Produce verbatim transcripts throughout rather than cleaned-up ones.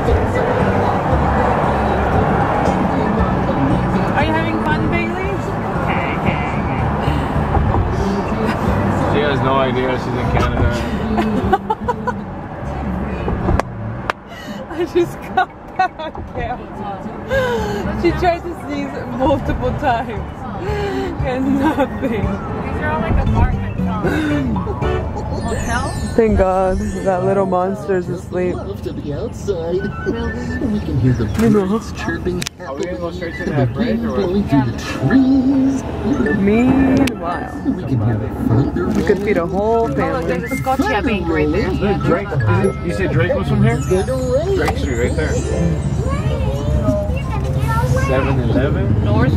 Are you having fun, Bailey? She has no idea she's in Canada. I just got back. She tried to sneeze multiple times and nothing. These are all like apartments, huh? Hotel? Thank God that little monster's asleep. Love to be outside. We can hear the birds chirping. Are we gonna go straight to that bridge or blowing through the trees. Meanwhile, We can hear the thunder. you could feed a whole Oh, family. there's a Scotia bank right there. Look, Drake. Is it, you said Drake was from here? Drake Street, right there. seven eleven? North.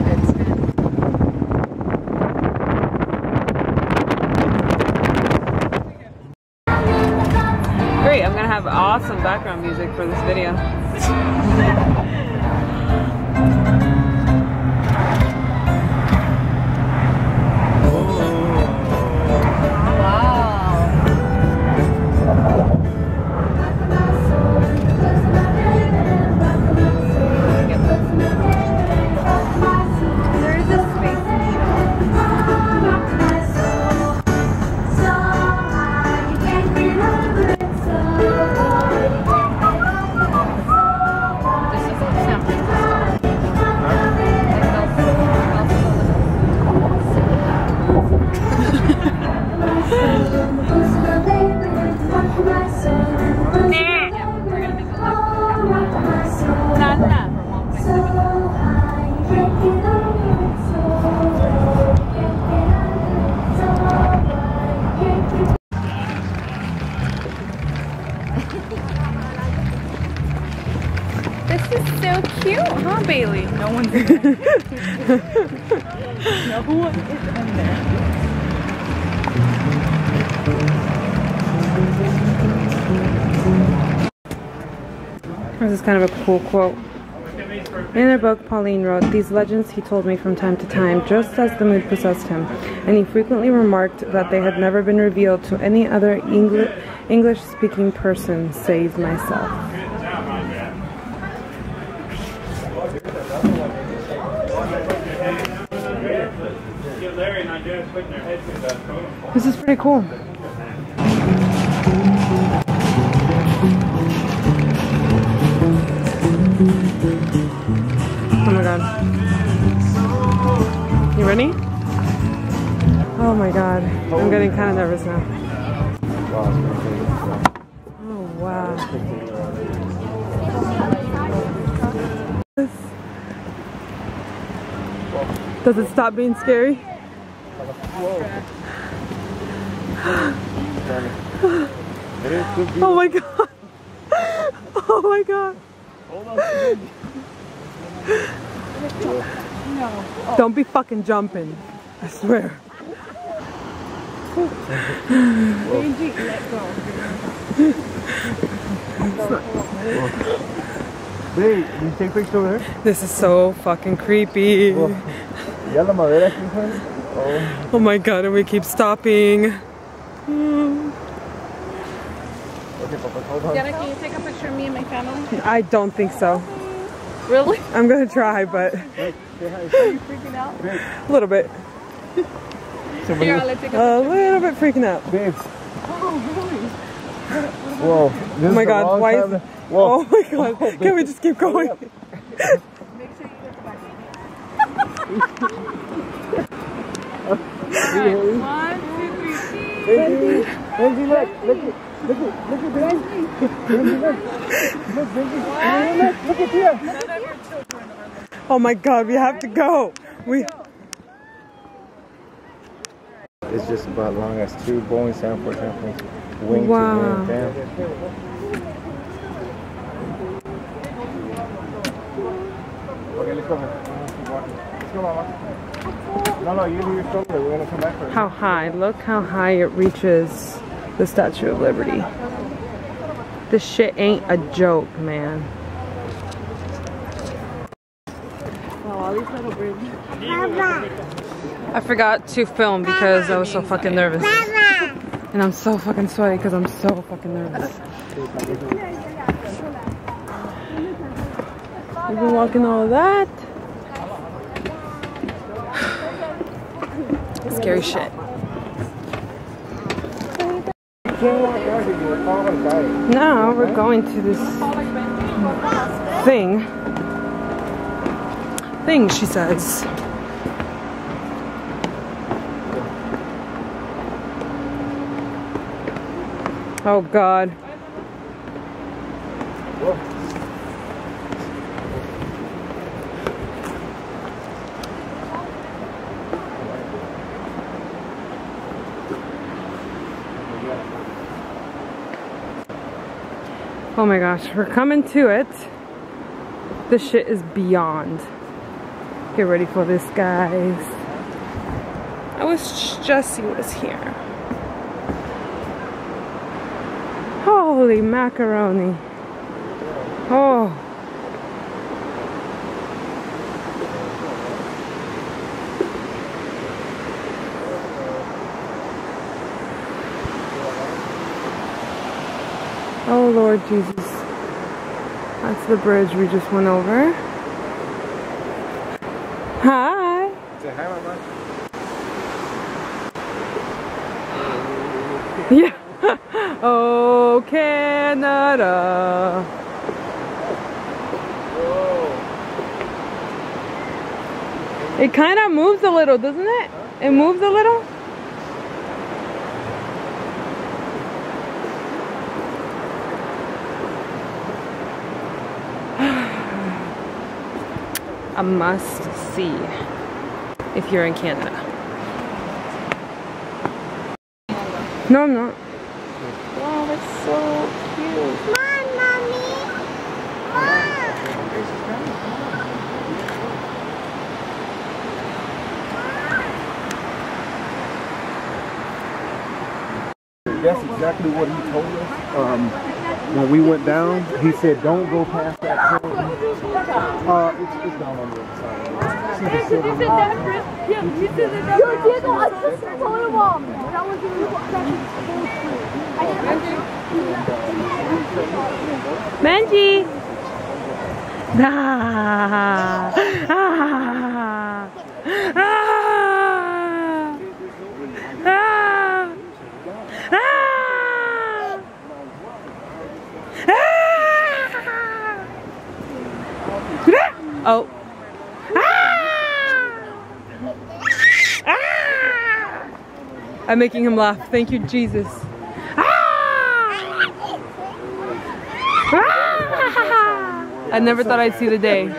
Great, I'm gonna have awesome background music for this video. This is so cute, huh, Bailey? No one's in there. No one is in there. This is kind of a cool quote. In a book, Pauline wrote, "These legends he told me from time to time, just as the mood possessed him, and he frequently remarked that they had never been revealed to any other Engli English-speaking person save myself." This is pretty cool. Oh my God. You ready? Oh my God. I'm getting kind of nervous now. Oh wow. Does it stop being scary? Oh my God. Oh my God. Don't be fucking jumping. I swear. Benji, let go. Hey, can you take pictures over there? This is so fucking creepy. Oh Oh my God, and we keep stopping. Mm. Jenna, can you take a picture of me and my family? I don't think so. Really? I'm gonna try, but Are you freaking out? a little bit. Here, I'll let you take a A little bit freaking out. Babes. Oh, really? Whoa. Oh my God, why is... Oh my God, can we just keep going? Make sure you get the back. One, two, three, cheese. Benji, Benji, look, look at, look at, look at Benji. Benji, look. Look, Benji. Look, look at here. None of your children are like Oh my God, we have to go. We... It's just about long as two Boeing seven forty-seven wing Wow. to wing. Damn. Okay, let's go. Let's go, Mama. No, no, you do your shoulder. We're gonna come back for it. How high? Look how high it reaches the Statue of Liberty. This shit ain't a joke, man. wow, all these little bridges. I forgot to film because I was so fucking nervous. And I'm so fucking sweaty because I'm so fucking nervous. We've been walking all of that. Scary shit. Now we're going to this thing. Thing, she says. Oh God. Oh my gosh, we're coming to it. This shit is beyond. Get ready for this, guys. I wish Jesse was here. Holy macaroni. Oh. Oh Lord Jesus. That's the bridge we just went over. Hi. Say hi, Mama. Yeah. Oh, Canada. It kind of moves a little, doesn't it? It moves a little. A must see if you're in Canada. No, I'm not. Wow, that's so cute. Mom, Mommy. Mom. That's exactly what he told us. Um, when we went down, he said, "Don't go past that point." Uh, it's, it's down on the other side. See the silver line? Yo, Diego, I just told him mom. That was the Benji! Ah! Ah! Ah! Ah! Oh. Ah! Ah! I'm making him laugh. Thank you, Jesus. Ah! Ah! I never thought I'd see the day.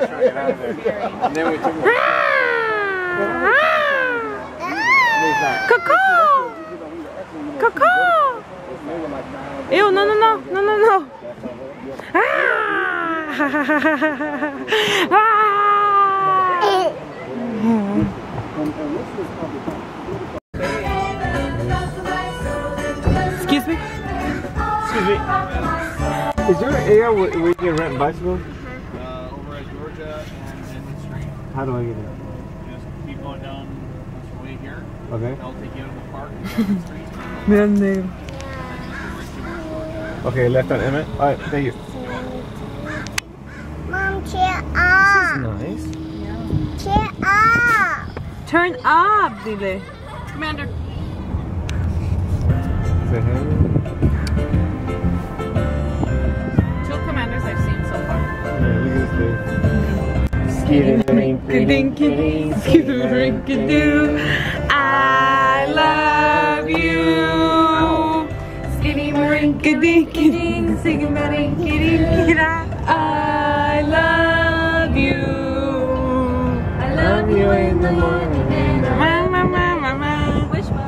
Coco! Coco! Ew, no, no, no, no, no, no. Ah! Excuse me? Excuse me. Is there an area where, where you can rent bicycles? Uh, over at Georgia and Main Street. How do I get in? Just keep going down this way here. Okay. I'll take you out of the park and down the street. Man name. Okay, left on Emmett. Alright, thank you. Mom, cheer up. Nice. Cheer up. Turn up, dile. Commander. Say hey. Two commanders I've seen so far. Yeah, look at this thing. Dinky, rinky doo. I love you. Skinny rinky dinky ding, singing rinky dinky da. I love you. I love you in the morning and the mama, mama, mama. Which one?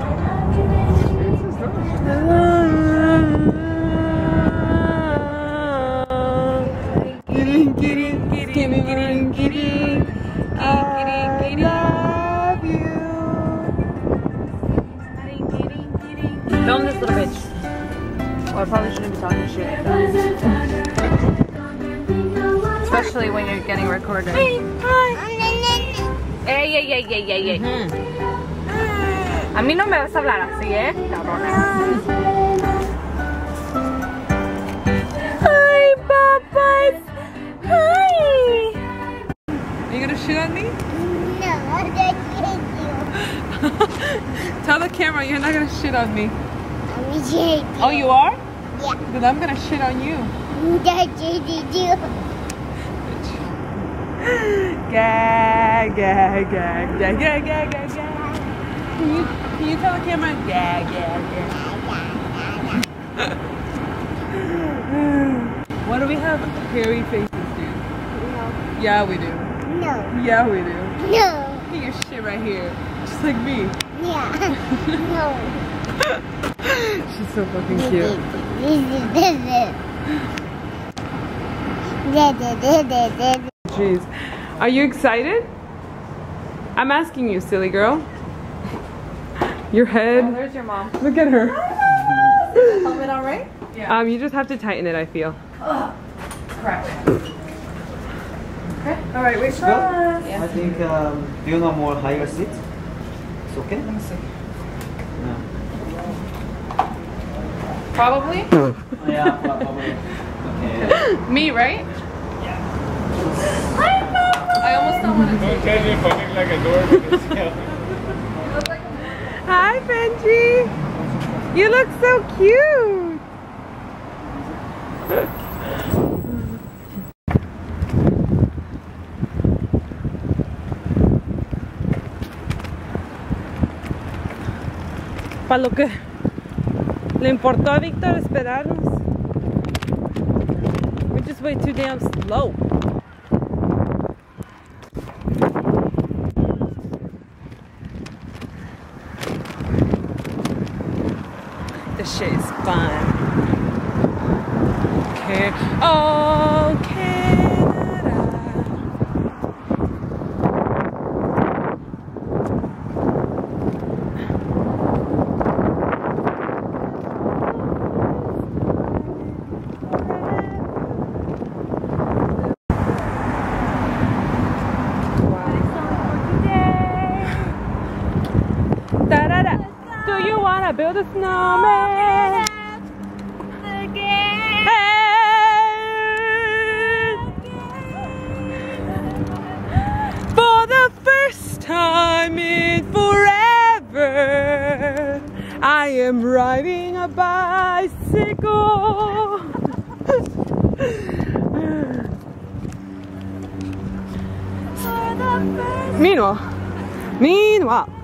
Film this little bitch. Well, I probably shouldn't be talking shit. Especially when you're getting recorded. Hey, hi. Ey, ey, ey, ey, ey, ey. A mí no me vas a hablar así, ¿eh? Cabrona. Hi, papas. Hi. camera, you're not gonna shit on me. Oh, you are? Yeah. Then I'm gonna shit on you. Gag, gag, gag, gag, gag, gag, gag, gag. Can you, can you tell the camera? Gag, gag, gag. What do we have hairy faces, dude? No. Yeah, we do. No. Yeah, we do. No. Get your shit right here. Just like me. Yeah. No. She's so fucking cute. Jeez. Are you excited? I'm asking you, silly girl. Your head. Oh, there's your mom. Look at her. Helmet all right? Yeah. Um, you just have to tighten it, I feel. Ugh. Correct. Okay. All right, wait for us. I think, um, do you know more higher seat? It's okay? Let me see. No. Probably. Oh, yeah, probably. Okay. Me, right? I almost don't want to. Don't tell me fucking like a door with this tail. Hi, Benji. You look so cute. Para lo que le importó a Víctor esperarnos. We just wait too damn slow. This shit is fun. Okay. Oh, Canada. Da da da. Do you wanna build a snowman? For the first time in forever, I am riding a bicycle. Meanwhile, meanwhile.